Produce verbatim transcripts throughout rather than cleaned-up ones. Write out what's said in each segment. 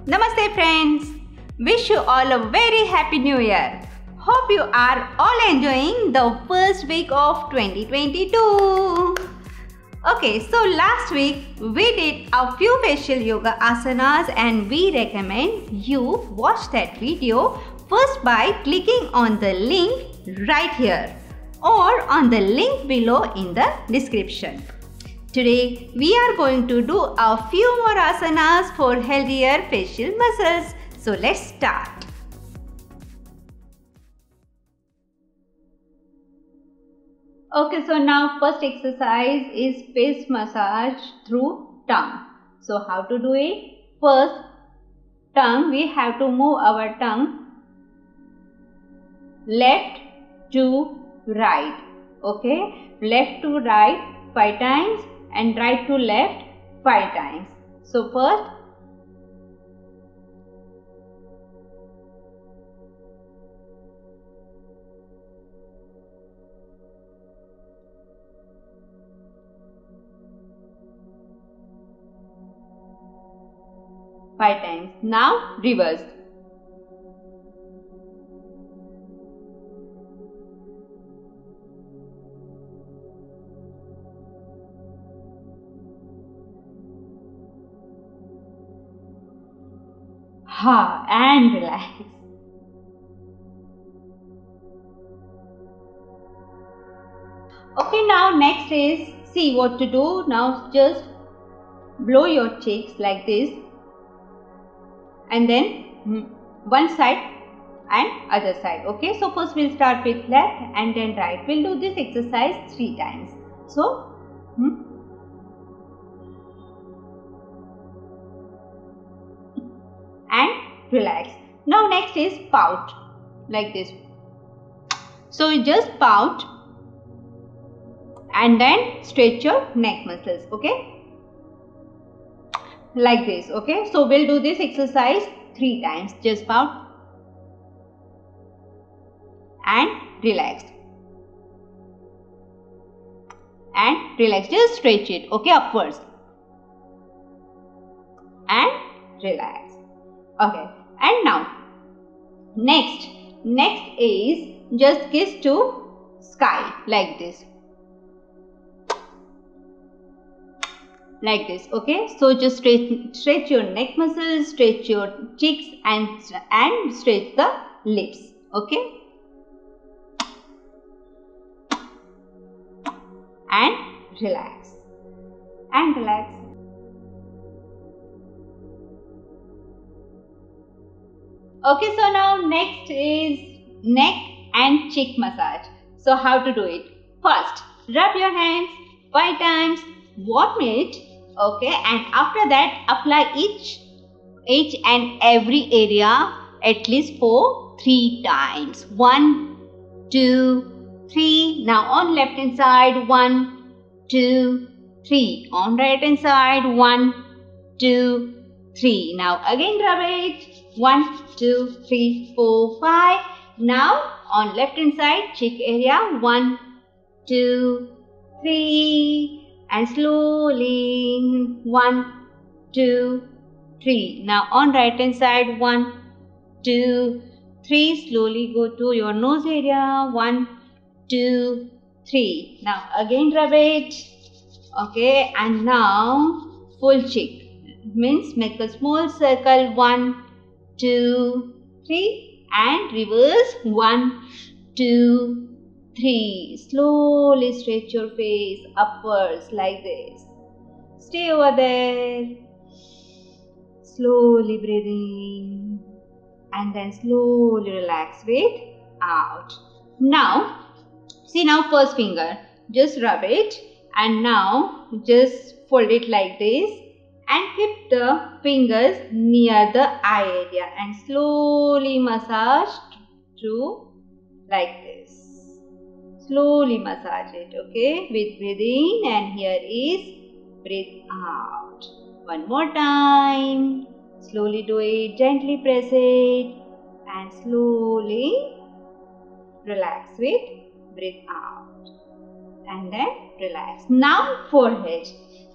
Namaste friends. Wish you all a very happy new year. Hope you are all enjoying the first week of twenty twenty-two. Okay, so last week we did a few facial yoga asanas and we recommend you watch that video first by clicking on the link right here or on the link below in the description. Today we are going to do a few more asanas for healthier facial muscles. So let's start. Okay, so now first exercise is face massage through tongue. So how to do it? First, tongue, we have to move our tongue left to right. Okay, left to right five times and right to left five times. So first, five times. Now reverse. Ha, and relax. Okay, now next is, see what to do. Now just blow your cheeks like this and then one side and other side. Okay, so first we'll start with left and then right. We'll do this exercise three times. So hmm, and relax. Now next is pout like this. So you just pout and then stretch your neck muscles. Okay, like this. Okay, so we'll do this exercise three times. Just pout and relax and relax. Just stretch it. Okay, upwards and relax. Okay, and now next next is just kiss to sky like this, like this. Okay, so just stretch stretch your neck muscles, stretch your cheeks and and stretch the lips. Okay, and relax and relax. Okay, so now next is neck and cheek massage. So how to do it? First, rub your hands five times, warm it. Okay, and after that apply each each and every area at least for three times. One, two, three. Now on left hand side, one, two, three. On right hand side, one, two, three. Now again rub it. One, two, three, four, five. Now on left hand side, cheek area. One, two, three, and slowly one, two, three. Now on right hand side, one, two, three. Slowly go to your nose area. One, two, three. Now again rub it. Okay, and now full cheek. Means make a small circle. One, two, three, and reverse. One, two, three. Slowly stretch your face upwards like this. Stay over there. Slowly breathe in and then slowly relax. Breathe out. Now, see, now first finger, just rub it and now just fold it like this. And keep the fingers near the eye area and slowly massage through like this. Slowly massage it, okay, with breathing, and here is breathe out. One more time. Slowly do it, gently press it and slowly relax with breathe out. And then relax. Now forehead.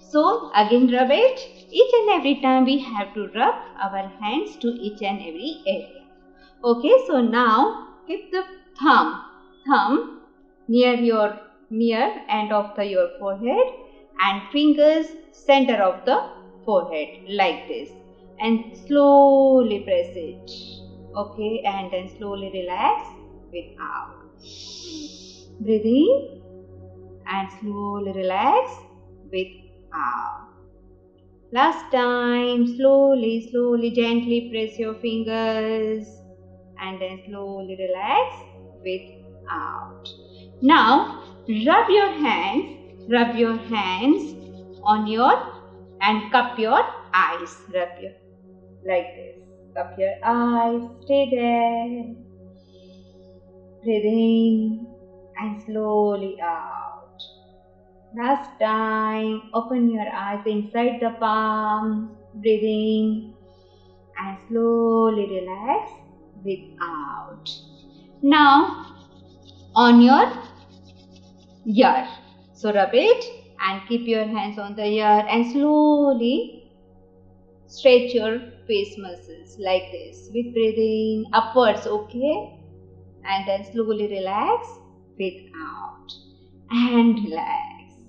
So again rub it. Each and every time we have to rub our hands to each and every area. Okay, so now keep the thumb, thumb near your near end of the your forehead and fingers center of the forehead like this, and slowly press it. Okay, and then slowly relax with out. Breathe in and slowly relax with out. Last time, slowly, slowly, gently press your fingers and then slowly relax with out. Now, rub your hands, rub your hands on your and cup your eyes. Rub your like this. Cup your eyes. Stay there. Breathe in and slowly out. Last time, open your eyes inside the palm. Breathe in and slowly relax with out. Now, on your ear. So rub it and keep your hands on the ear and slowly stretch your face muscles like this with breathing upwards, okay? And then slowly relax with out and relax.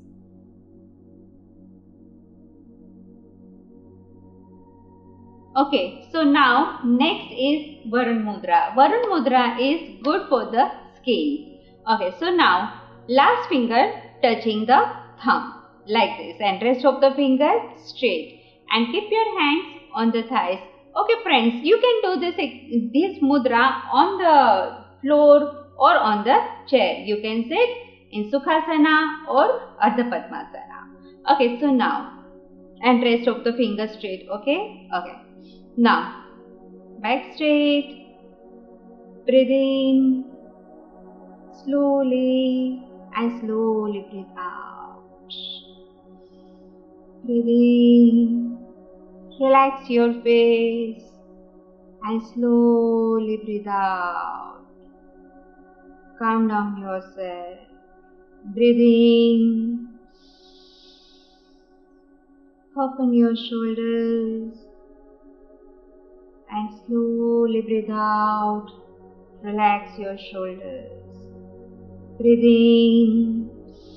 Okay, so now next is Varun Mudra. Varun Mudra is good for the skin. Okay, so now last finger touching the thumb like this and rest of the finger straight and keep your hands on the thighs. Okay friends, you can do this, this mudra on the floor or on the chair. You can sit in Sukhasana or Ardha Padmasana. Okay, so now and rest of the fingers straight. Okay, okay. Now back straight. Breathe in slowly and slowly breathe out. Breathe in, relax your face and slowly breathe out. Calm down yourself. Breathe in, open your shoulders and slowly breathe out. Relax your shoulders. Breathe in,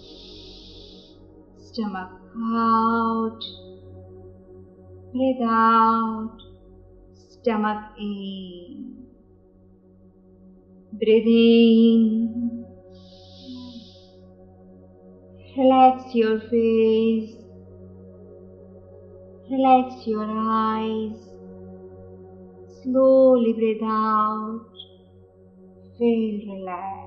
stomach out, breathe out, stomach in. Breathe in, relax your face, relax your eyes, slowly breathe out, feel relaxed.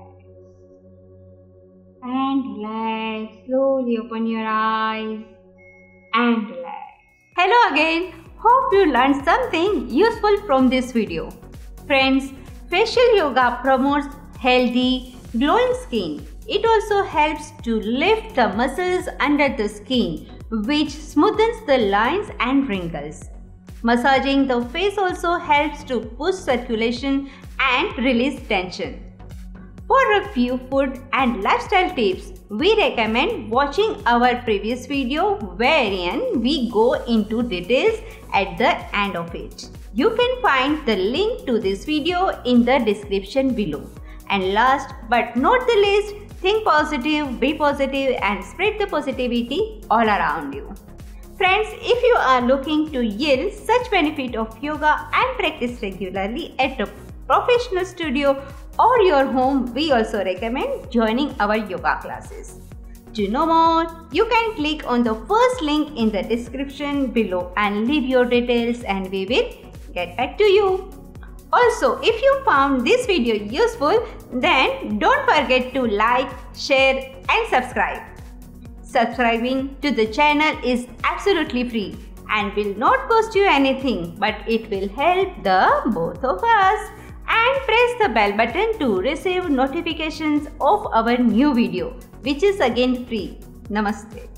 And relax, slowly open your eyes and relax. Hello again, hope you learned something useful from this video. Friends, facial yoga promotes healthy, glowing skin. It also helps to lift the muscles under the skin, which smoothens the lines and wrinkles. Massaging the face also helps to boost circulation and release tension. For a few food and lifestyle tips, we recommend watching our previous video wherein we go into details at the end of it. You can find the link to this video in the description below. And last but not the least, think positive, be positive and spread the positivity all around you. Friends, if you are looking to yield such benefit of yoga and practice regularly at a professional studio or your home, we also recommend joining our yoga classes. To know more, you can click on the first link in the description below and leave your details and we will get back to you. Also, if you found this video useful, then don't forget to like, share and subscribe. Subscribing to the channel is absolutely free and will not cost you anything, but it will help the both of us. And press the bell button to receive notifications of our new video, which is again free. Namaste.